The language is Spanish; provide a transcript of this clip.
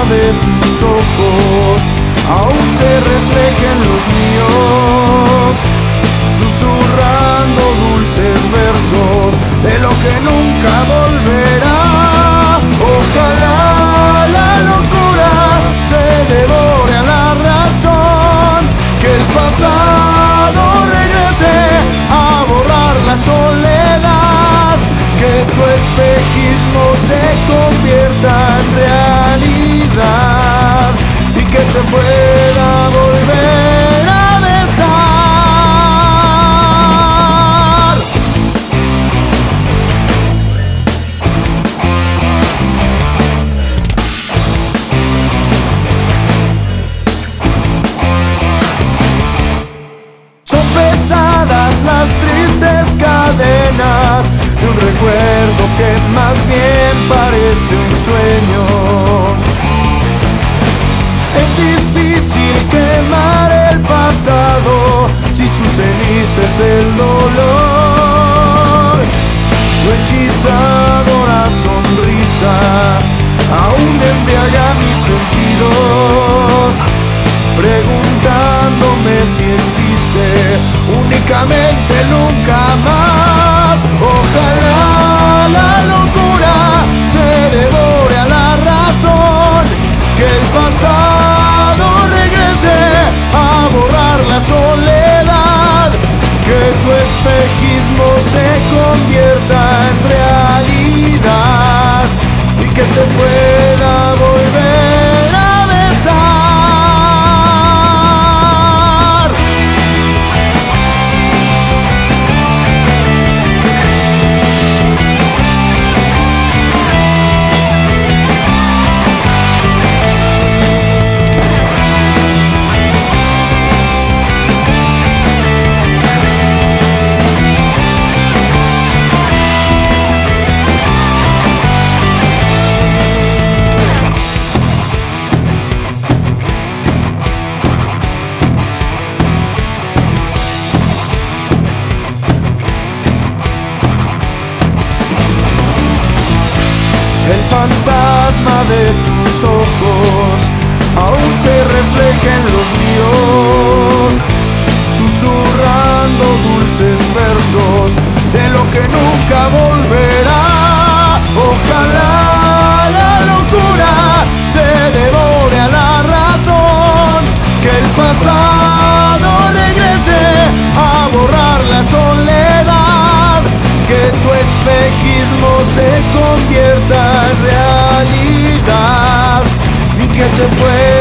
de tus ojos aún se refleja en los míos, susurrando dulces versos de lo que nunca volverá. Ojalá la locura se devore a la razón, que el pasado regrese a borrar la soledad, que tu espejismo se convierta en realidad y que te pueda volver a besar. Son pesadas las tristes cadenas de un recuerdo que más bien parece un sueño. Es difícil quemar el pasado si su ceniza es el dolor. Tu hechizadora sonrisa aún embriaga mis sentidos, preguntándome si existe únicamente nunca más. Ojalá la locura se devore a la razón, que el pasado regrese a borrar la soledad, que tu espejismo se convierta en realidad y que te pueda volver a besar. El fantasma de tus ojos aún se refleja en los míos, susurrando dulces versos de lo que nunca volverá. Ojalá la locura se devore a la razón, que el pasado regrese a borrar la soledad, que tu espejismo se convierta en realidad y que te pueda